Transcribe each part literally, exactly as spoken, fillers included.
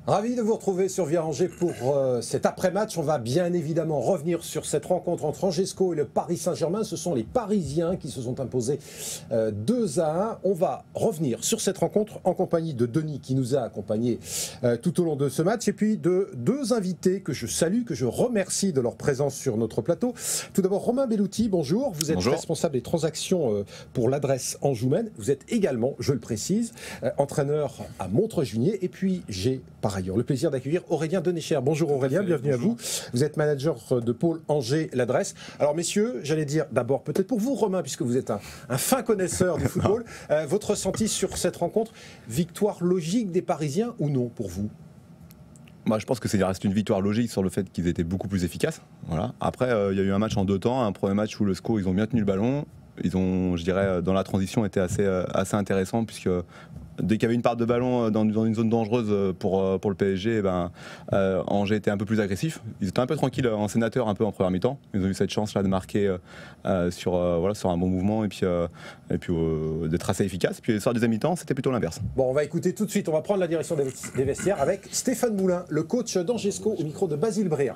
Ravi de vous retrouver sur Via Angers pour euh, cet après-match. On va bien évidemment revenir sur cette rencontre entre Angesco et le Paris Saint-Germain. Ce sont les Parisiens qui se sont imposés euh, deux à un. On va revenir sur cette rencontre en compagnie de Denis qui nous a accompagnés euh, tout au long de ce match et puis de deux invités que je salue, que je remercie de leur présence sur notre plateau. Tout d'abord Romain Bellouti, bonjour. Vous êtes bonjour. Responsable des transactions euh, pour l'adresse Anjoumen. Vous êtes également, je le précise, euh, entraîneur à Montreuil-Juigné. Et puis j'ai par ailleurs le plaisir d'accueillir Aurélien Denécher. Bonjour Aurélien, bienvenue bonjour. à vous. Vous êtes manager de pôle Angers l'adresse. Alors messieurs, j'allais dire d'abord peut-être pour vous Romain, puisque vous êtes un, un fin connaisseur du football, euh, votre ressenti sur cette rencontre, victoire logique des Parisiens ou non pour vous? Moi, je pense que c'est reste une victoire logique sur le fait qu'ils étaient beaucoup plus efficaces. Voilà. Après, euh, il y a eu un match en deux temps, un premier match où le S C O, ils ont bien tenu le ballon. Ils ont, je dirais, dans la transition, été assez, assez intéressant puisque dès qu'il y avait une part de ballon dans, dans une zone dangereuse pour, pour le P S G, eh ben, euh, Angers était un peu plus agressif. Ils étaient un peu tranquilles en sénateur, un peu en première mi-temps. Ils ont eu cette chance-là de marquer euh, sur, euh, voilà, sur un bon mouvement et puis, euh, et puis euh, d'être assez efficace. Puis sur la deuxième mi-temps, c'était plutôt l'inverse. Bon, on va écouter tout de suite. On va prendre la direction des vestiaires avec Stéphane Moulin, le coach d'Angesco, au micro de Basile Bréa.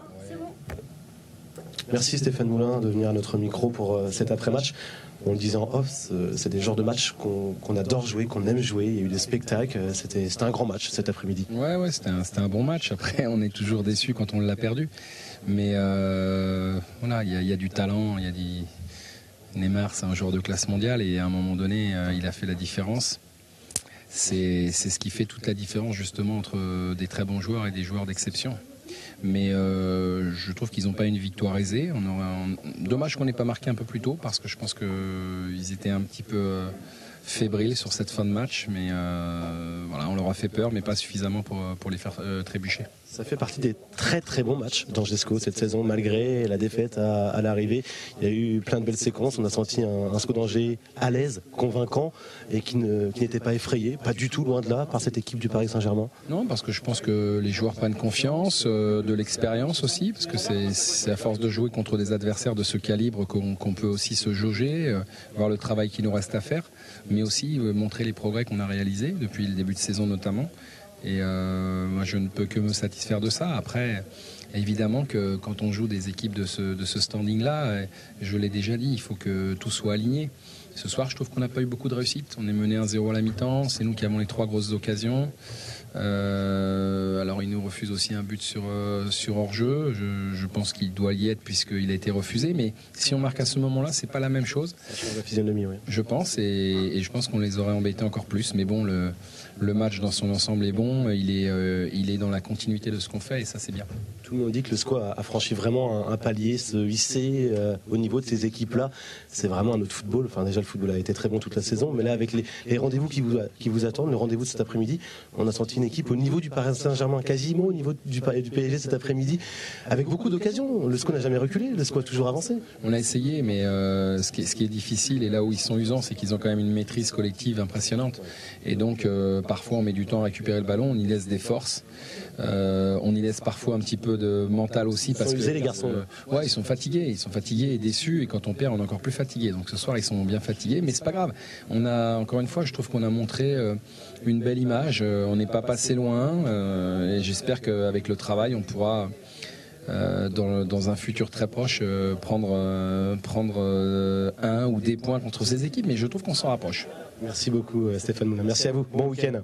Merci Stéphane Moulin de venir à notre micro pour euh, cet après-match. On le disait en off, c'est des genres de matchs qu'on qu'on adore jouer, qu'on aime jouer. Il y a eu des spectacles, c'était un grand match cet après-midi. Ouais, ouais, c'était un, un bon match. Après, on est toujours déçu quand on l'a perdu. Mais euh, voilà, il y, y a du talent, il y a des... Neymar, c'est un joueur de classe mondiale et à un moment donné, euh, il a fait la différence. C'est ce qui fait toute la différence justement entre des très bons joueurs et des joueurs d'exception. Mais euh, je trouve qu'ils n'ont pas une victoire aisée. On aurait un... Dommage qu'on n'ait pas marqué un peu plus tôt parce que je pense qu'ils étaient un petit peu fébriles sur cette fin de match. Mais euh, voilà, on leur a fait peur, mais pas suffisamment pour, pour les faire euh, trébucher. Ça fait partie des très très bons matchs d'Angesco cette saison, malgré la défaite à, à l'arrivée. Il y a eu plein de belles séquences. On a senti un, un S C O d'Angers à l'aise, convaincant et qui n'était qui pas effrayé, pas du tout loin de là, par cette équipe du Paris Saint-Germain. Non, parce que je pense que les joueurs prennent confiance, euh, de l'expérience aussi, parce que c'est à force de jouer contre des adversaires de ce calibre qu'on qu'on peut aussi se jauger, euh, voir le travail qui nous reste à faire, mais aussi euh, montrer les progrès qu'on a réalisés depuis le début de saison notamment. Et euh, moi, je ne peux que me satisfaire de ça. Après, évidemment que quand on joue des équipes de ce, de ce standing-là, je l'ai déjà dit, il faut que tout soit aligné. Ce soir, je trouve qu'on n'a pas eu beaucoup de réussite. On est mené un zéro à la mi-temps. C'est nous qui avons les trois grosses occasions. Euh, alors, il nous refuse aussi un but sur, euh, sur hors-jeu. Je, je pense qu'il doit y être puisqu'il a été refusé. Mais si on marque à ce moment-là, c'est pas la même chose. Ça change la physionomie, oui. Je pense. Et, et je pense qu'on les aurait embêtés encore plus. Mais bon, le... Le match dans son ensemble est bon, il est, euh, il est dans la continuité de ce qu'on fait et ça c'est bien. Tout le monde dit que le S C O a, a franchi vraiment un, un palier, se hisser euh, au niveau de ces équipes-là. C'est vraiment un autre football. Enfin déjà le football a été très bon toute la saison, mais là avec les, les rendez-vous qui vous, qui vous attendent, le rendez-vous de cet après-midi, on a senti une équipe au niveau du Paris Saint-Germain, quasiment au niveau du, du P S G cet après-midi, avec beaucoup d'occasions. Le S C O n'a jamais reculé, le S C O a toujours avancé. On a essayé, mais euh, ce, qui est, ce qui est difficile et là où ils sont usants, c'est qu'ils ont quand même une maîtrise collective impressionnante. Et donc euh, parfois on met du temps à récupérer le ballon, on y laisse des forces, euh, on y laisse parfois un petit peu de mental aussi parce ils sont usés, que les garçons. Euh, ouais, ils sont fatigués, ils sont fatigués et déçus et quand on perd, on est encore plus fatigué. Donc ce soir, ils sont bien fatigués, mais c'est pas grave. On a encore une fois, je trouve qu'on a montré euh, une belle image. Euh, on n'est pas passé loin euh, et j'espère qu'avec le travail, on pourra Euh, dans, dans un futur très proche euh, prendre, euh, prendre euh, un ou des points contre ces équipes, mais je trouve qu'on s'en rapproche. Merci beaucoup Stéphane Moulin, merci à vous, bon week-end.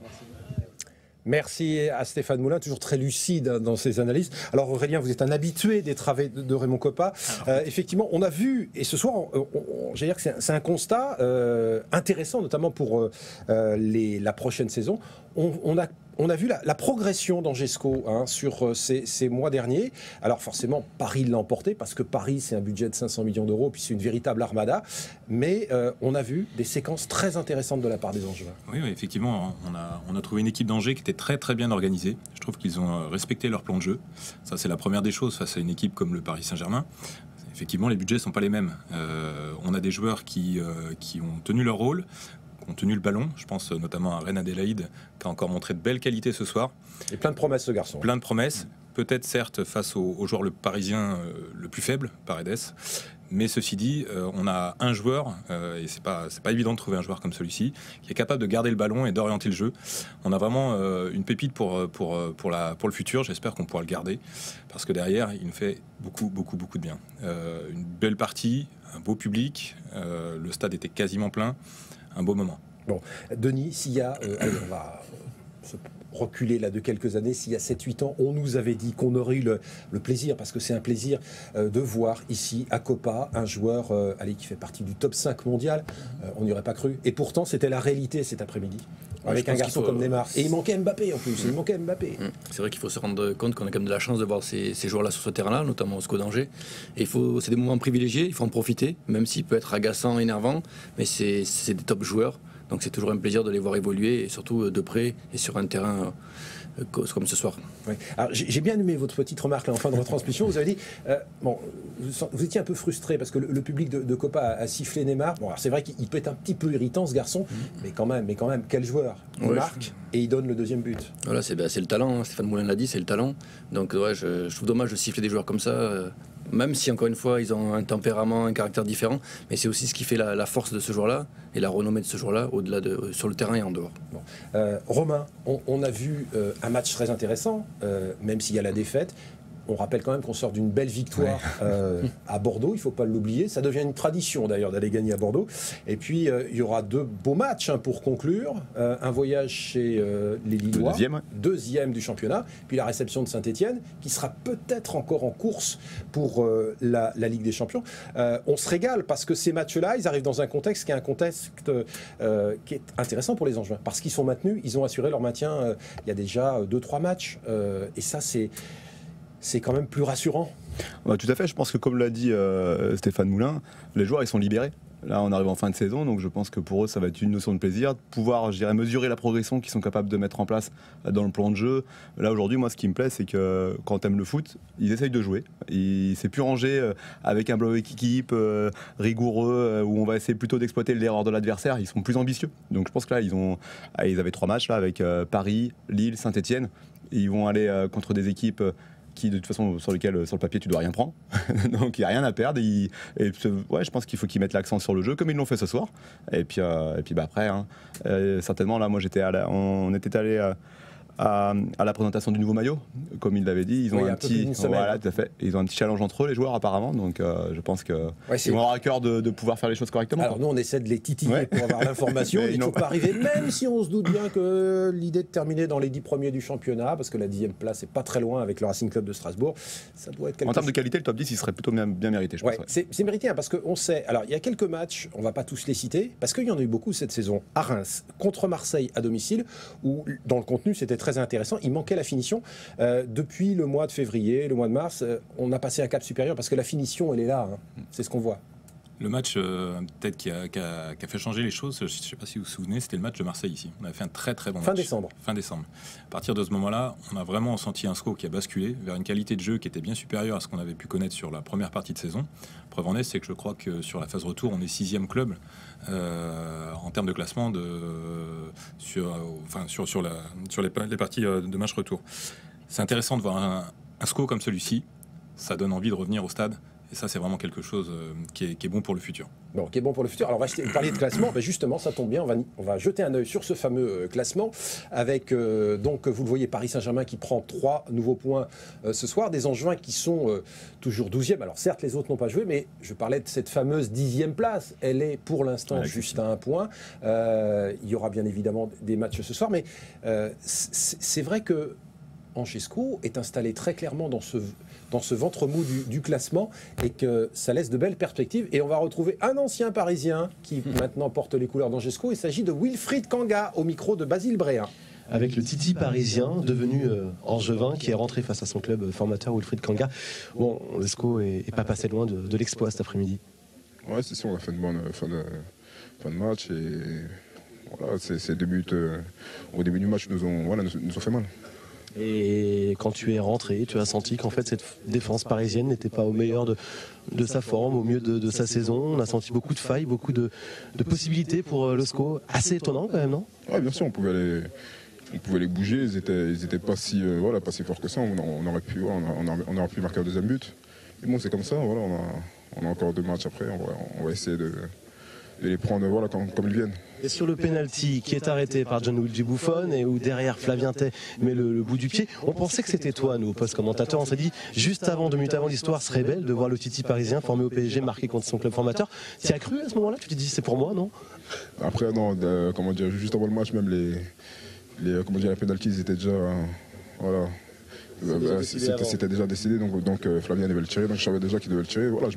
Merci à Stéphane Moulin, toujours très lucide dans ses analyses. Alors Aurélien, vous êtes un habitué des travées de Raymond Kopa. Euh, effectivement, on a vu, et ce soir, on, on, j'allais dire que c'est un, un constat euh, intéressant, notamment pour euh, les, la prochaine saison. On, on a On a vu la, la progression d'Angesco hein, sur euh, ces, ces mois derniers. Alors forcément, Paris l'a emporté parce que Paris, c'est un budget de cinq cents millions d'euros, puis c'est une véritable armada. Mais euh, on a vu des séquences très intéressantes de la part des Angevins. Oui, oui, effectivement, on a, on a trouvé une équipe d'Angers qui était très très bien organisée. Je trouve qu'ils ont respecté leur plan de jeu. Ça, c'est la première des choses face à une équipe comme le Paris Saint-Germain. Effectivement, les budgets ne sont pas les mêmes. Euh, on a des joueurs qui, euh, qui ont tenu leur rôle, qui ont tenu le ballon. Je pense notamment à Reine Adélaïde, qui a encore montré de belles qualités ce soir. Et plein de promesses, ce garçon. Plein de promesses. Peut-être, certes, face au, au joueur le parisien euh, le plus faible, Paredes. Mais ceci dit, euh, on a un joueur, euh, et c'est pas, c'est pas évident de trouver un joueur comme celui-ci, qui est capable de garder le ballon et d'orienter le jeu. On a vraiment euh, une pépite pour, pour, pour, la, pour le futur. J'espère qu'on pourra le garder, parce que derrière, il nous fait beaucoup, beaucoup, beaucoup de bien. Euh, une belle partie, un beau public, euh, le stade était quasiment plein, un beau moment. Bon, Denis, s'il y a... Euh, allez, on va se reculer là de quelques années, s'il y a sept huit ans, on nous avait dit qu'on aurait eu le, le plaisir, parce que c'est un plaisir euh, de voir ici à Copa un joueur euh, allez, qui fait partie du top cinq mondial, euh, on n'y aurait pas cru. Et pourtant, c'était la réalité cet après-midi. Ouais, avec un garçon faut... comme Neymar. Et il manquait Mbappé en plus, mmh. il manquait Mbappé. Mmh. C'est vrai qu'il faut se rendre compte qu'on a quand même de la chance de voir ces, ces joueurs-là sur ce terrain-là, notamment au SCO d'Angers. Et il faut, c'est des moments privilégiés, il faut en profiter, même s'il peut être agaçant, énervant, mais c'est, c'est des top joueurs. Donc c'est toujours un plaisir de les voir évoluer, et surtout de près et sur un terrain euh, comme ce soir. Oui. Alors, j'ai bien aimé votre petite remarque là, en fin de retransmission. Vous avez dit, euh, bon, vous, vous étiez un peu frustré parce que le, le public de, de Copa a, a sifflé Neymar. Bon, alors c'est vrai qu'il peut être un petit peu irritant ce garçon, mmh. mais quand même, mais quand même, quel joueur. Il ouais, marque je... et il donne le deuxième but. Voilà, c'est, bah, c'est le talent. Hein. Stéphane Moulin l'a dit, c'est le talent. Donc ouais, je, je trouve dommage de siffler des joueurs comme ça. Euh... Même si, encore une fois, ils ont un tempérament, un caractère différent, mais c'est aussi ce qui fait la, la force de ce joueur-là et la renommée de ce joueur-là, au-delà de sur le terrain et en dehors. Bon. Euh, Romain, on, on a vu euh, un match très intéressant, euh, même s'il y a la défaite. On rappelle quand même qu'on sort d'une belle victoire ouais. euh, à Bordeaux, il ne faut pas l'oublier. Ça devient une tradition d'ailleurs d'aller gagner à Bordeaux. Et puis euh, il y aura deux beaux matchs hein, pour conclure. Euh, un voyage chez euh, les Lillois, deuxième, ouais. deuxième du championnat. Puis la réception de Saint-Etienne, qui sera peut-être encore en course pour euh, la, la Ligue des Champions. Euh, on se régale parce que ces matchs-là, ils arrivent dans un contexte qui est un contexte euh, qui est intéressant pour les Angevins. Parce qu'ils sont maintenus, ils ont assuré leur maintien euh, il y a déjà deux trois matchs. Euh, et ça, c'est... c'est quand même plus rassurant. Ouais, tout à fait, je pense que comme l'a dit euh, Stéphane Moulin, les joueurs ils sont libérés. Là on arrive en fin de saison, donc je pense que pour eux ça va être une notion de plaisir, de pouvoir je dirais, mesurer la progression qu'ils sont capables de mettre en place dans le plan de jeu. Là aujourd'hui moi ce qui me plaît c'est que quand tu aimes le foot, ils essayent de jouer. Il s'est plus rangé avec un bloc équipe euh, rigoureux euh, où on va essayer plutôt d'exploiter l'erreur de l'adversaire, ils sont plus ambitieux. Donc je pense que là ils, ont, ah, ils avaient trois matchs là, avec euh, Paris, Lille, Saint-Etienne. Ils vont aller euh, contre des équipes euh, qui de toute façon sur lesquels sur le papier tu dois rien prendre donc il n'y a rien à perdre et, et ouais, je pense qu'il faut qu'ils mettent l'accent sur le jeu comme ils l'ont fait ce soir et puis, euh, et puis bah, après hein, euh, certainement là moi j'étais à la, on était allé à, à, à la présentation du nouveau maillot comme ils l'avaient dit ils ont oui, un, un petit voilà, tout à fait, ils ont un petit challenge entre eux les joueurs apparemment donc euh, je pense que ouais, ils vont avoir à cœur de, de pouvoir faire les choses correctement. Alors quoi. Nous on essaie de les titiller ouais. pour avoir l'information il ne faut pas arriver même si on se doute bien que l'idée de terminer dans les dix premiers du championnat parce que la dixième place est pas très loin avec le Racing Club de Strasbourg ça doit être quelque en termes de qualité le top dix il serait plutôt bien, bien mérité je ouais, pense ouais. c'est, c'est mérité hein, parce qu'on sait alors il y a quelques matchs on va pas tous les citer parce qu'il y en a eu beaucoup cette saison à Reims contre Marseille à domicile où dans le contenu c'était très intéressant il manquait la finition euh, depuis le mois de février le mois de mars euh, on a passé un cap supérieur parce que la finition elle est là hein. C'est ce qu'on voit. Le match euh, peut-être qui a, qui, a, qui a fait changer les choses, je ne sais pas si vous vous souvenez, c'était le match de Marseille ici. On avait fait un très très bon match. Fin décembre. Fin décembre. À partir de ce moment-là, on a vraiment senti un SCO qui a basculé vers une qualité de jeu qui était bien supérieure à ce qu'on avait pu connaître sur la première partie de saison. Preuve en est, c'est que je crois que sur la phase retour, on est sixième club euh, en termes de classement de, sur, euh, enfin, sur, sur, la, sur les, les parties de match retour. C'est intéressant de voir un, un SCO comme celui-ci. Ça donne envie de revenir au stade. Et ça, c'est vraiment quelque chose qui est, qui est bon pour le futur. Bon, qui est bon pour le futur. Alors, on va parler de classement. Ben justement, ça tombe bien. On va, on va jeter un œil sur ce fameux classement avec, euh, donc, vous le voyez, Paris Saint-Germain qui prend trois nouveaux points euh, ce soir. Des Angevins qui sont euh, toujours douzième. Alors, certes, les autres n'ont pas joué, mais je parlais de cette fameuse dixième place. Elle est pour l'instant ouais, juste à un point. Euh, il y aura bien évidemment des matchs ce soir. Mais euh, c'est, c'est vrai que Angesco est installé très clairement dans ce, dans ce ventre mou du, du classement et que ça laisse de belles perspectives. Et on va retrouver un ancien Parisien qui mmh. maintenant porte les couleurs d'Angesco. Il s'agit de Wilfried Kanga au micro de Basile Bréhin. Avec le Titi parisien devenu euh, angevin qui est rentré face à son club formateur Wilfried Kanga. Bon, le S C O est, est pas passé loin de, de l'exploit cet après-midi. Ouais, c'est sûr, on a fait une bonne fin de, fin de match et voilà, ces, ces deux buts euh, au début du match nous ont, voilà, nous, nous ont fait mal. Et quand tu es rentré, tu as senti qu'en fait cette défense parisienne n'était pas au meilleur de, de sa forme, au mieux de, de sa saison. On a senti beaucoup de failles, beaucoup de, de possibilités pour le S C O. Assez étonnant quand même, non ? Oui, bien sûr, on pouvait les, on pouvait les bouger. Ils étaient, ils étaient pas si, euh, voilà, pas si forts que ça. On, on aurait pu, on, on, aurait, on aurait pu marquer un deuxième but. Mais bon, c'est comme ça. Voilà, on a, on a encore deux matchs après, on va, on va essayer de, de les prendre voilà, comme, comme ils viennent. Et sur le penalty qui est arrêté par Gianluigi Buffon et où derrière Flavien Tay met le, le bout du pied, on pensait que c'était toi, nous, post-commentateurs. On s'est dit, juste avant, deux minutes avant, l'histoire serait belle de voir le Titi parisien formé au P S G marqué contre son club formateur. Tu as cru à ce moment-là? Tu t'es dit, c'est pour moi, non? Après, non, de, comment dire, juste avant le match, même les, les, comment dire, les penalties étaient déjà. Euh, voilà. C'était déjà décidé, donc, donc euh, Flavien devait le tirer, donc je savais déjà qu'il devait le tirer. Voilà, je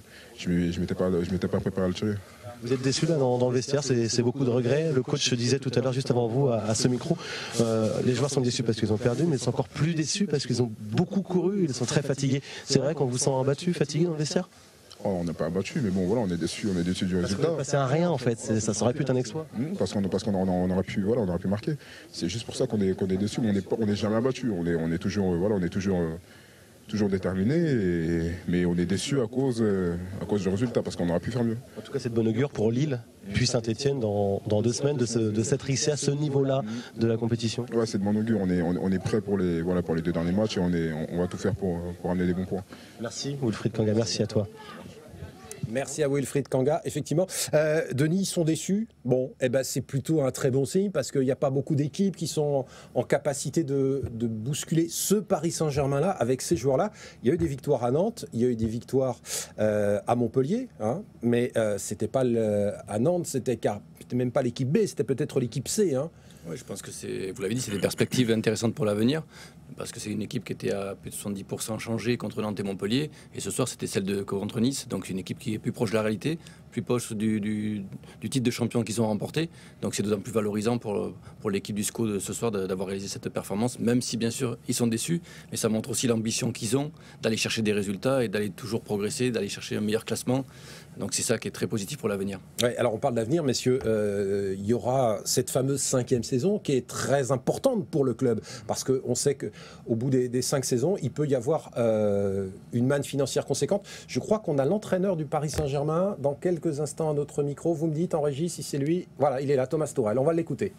ne m'étais pas, pas préparé à le tirer. Vous êtes déçu là dans, dans le vestiaire, c'est beaucoup de regrets. Le coach disait tout à l'heure, juste avant vous, à, à ce micro, euh, les joueurs sont déçus parce qu'ils ont perdu, mais ils sont encore plus déçus parce qu'ils ont beaucoup couru, ils sont très fatigués. C'est vrai qu'on vous sent abattu, fatigué dans le vestiaire? Oh, on n'est pas abattu, mais bon, voilà, on est déçu, on est déçu du résultat. C'est un rien en fait, ça aurait pu être un exploit. Mmh, parce qu'on parce qu'on on aurait pu, voilà, on aurait pu marquer. C'est juste pour ça qu'on est, qu'on est déçu, mais on n'est on est jamais abattu. On est, on est toujours, voilà, on est toujours. Euh, toujours déterminé, et, mais on est déçu à cause, euh, à cause du résultat, parce qu'on aurait pu faire mieux. En tout cas, c'est de bonne augure pour Lille, puis Saint-Etienne dans, dans deux semaines, de, ce, de s'être hissé à ce niveau-là de la compétition. Ouais, c'est de bonne augure. On est, on, on est prêt pour les, voilà, pour les deux derniers matchs et on, est, on, on va tout faire pour, pour amener des bons points. Merci Wilfried Kanga, merci à toi. Merci à Wilfried Kanga. Effectivement, euh, Denis, ils sont déçus. Bon, eh ben, c'est plutôt un très bon signe parce qu'il n'y a pas beaucoup d'équipes qui sont en, en capacité de, de bousculer ce Paris Saint-Germain-là avec ces joueurs-là. Il y a eu des victoires à Nantes, il y a eu des victoires euh, à Montpellier, hein, mais euh, c'était pas le, à Nantes, c'était même pas l'équipe B, c'était peut-être l'équipe C. Hein. Oui, je pense que c'est, vous l'avez dit, c'est des perspectives intéressantes pour l'avenir, parce que c'est une équipe qui était à plus de soixante-dix pour cent changée contre Nantes et Montpellier, et ce soir c'était celle de contre Nice, donc c'est une équipe qui est plus proche de la réalité, plus proche du, du, du titre de champion qu'ils ont remporté, donc c'est d'autant plus valorisant pour, pour l'équipe du S C O de ce soir d'avoir réalisé cette performance, même si bien sûr ils sont déçus, mais ça montre aussi l'ambition qu'ils ont d'aller chercher des résultats et d'aller toujours progresser, d'aller chercher un meilleur classement. Donc c'est ça qui est très positif pour l'avenir. Ouais, alors on parle d'avenir, messieurs. Euh, il y aura cette fameuse cinquième saison qui est très importante pour le club parce qu'on sait qu'au bout des, des cinq saisons, il peut y avoir euh, une manne financière conséquente. Je crois qu'on a l'entraîneur du Paris Saint-Germain dans quelques instants à notre micro. Vous me dites en régie si c'est lui. Voilà, il est là, Thomas Tuchel. On va l'écouter.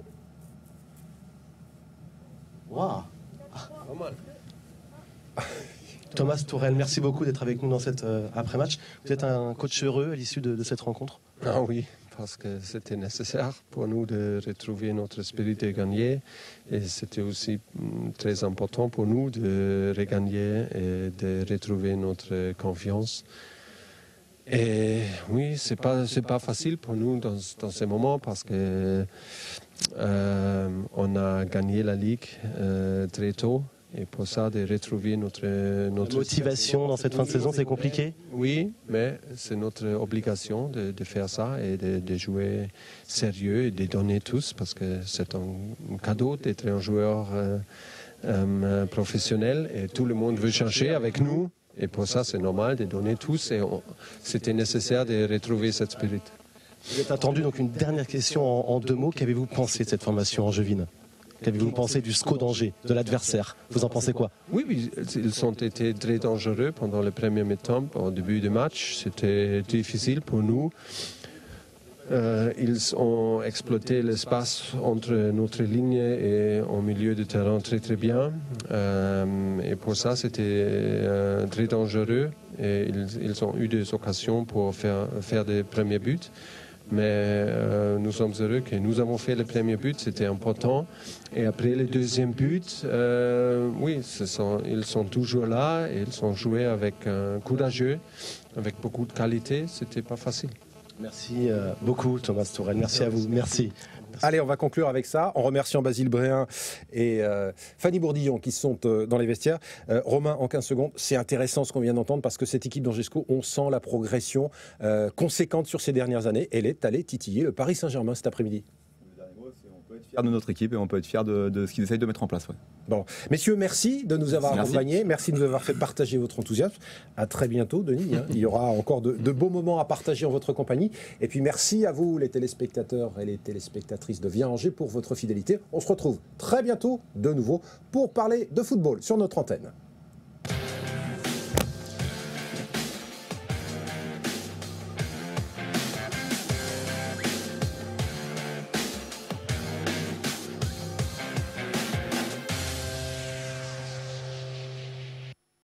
Waouh, pas mal. Thomas Tuchel, merci beaucoup d'être avec nous dans cet euh, après-match. Vous êtes un coach heureux à l'issue de, de cette rencontre? Ah oui, parce que c'était nécessaire pour nous de retrouver notre esprit de gagner. Et c'était aussi très important pour nous de regagner et de retrouver notre confiance. Et oui, c'est pas c'est pas facile pour nous dans, dans ces moments parce que euh, on a gagné la Ligue euh, très tôt. Et pour ça, de retrouver notre, notre... motivation dans cette fin de saison, c'est compliqué? Oui, mais c'est notre obligation de, de faire ça et de, de jouer sérieux et de donner tous, parce que c'est un cadeau d'être un joueur euh, euh, professionnel et tout le monde veut chercher avec nous. Et pour ça, c'est normal de donner tous et c'était nécessaire de retrouver cet spirit. Vous êtes attendu, donc une dernière question en, en deux mots. Qu'avez-vous pensé de cette formation angevine? Qu'avez-vous pensé du S C O d'Angers, de l'adversaire? Vous en pensez quoi? Oui, oui, ils ont été très dangereux pendant le premier mi-temps. Au début du match, c'était difficile pour nous. Euh, ils ont exploité l'espace entre notre ligne et au milieu du terrain très très bien. Euh, et pour ça, c'était euh, très dangereux. Et ils, ils ont eu des occasions pour faire, faire des premiers buts. Mais euh, nous sommes heureux que nous avons fait le premier but, c'était important. Et après le deuxième but, euh, oui, ce sont, ils sont toujours là et ils ont joué avec un courageux, avec beaucoup de qualité. C'était pas facile. Merci euh, beaucoup Thomas Tuchel, merci à vous, merci. Allez, on va conclure avec ça, en remerciant Basile Bréhin et euh, Fanny Bourdillon qui sont euh, dans les vestiaires. Euh, Romain, en quinze secondes, c'est intéressant ce qu'on vient d'entendre parce que cette équipe d'Angers S C O, on sent la progression euh, conséquente sur ces dernières années. Elle est allée titiller le Paris Saint-Germain cet après-midi. On peut être fier de notre équipe et on peut être fier de, de ce qu'ils essayent de mettre en place. Ouais. Bon, messieurs, merci de nous avoir merci. accompagnés, merci de nous avoir fait partager votre enthousiasme. À très bientôt, Denis. Hein. Il y aura encore de, de beaux moments à partager en votre compagnie. Et puis merci à vous, les téléspectateurs et les téléspectatrices de Viens Angers, pour votre fidélité. On se retrouve très bientôt de nouveau pour parler de football sur notre antenne.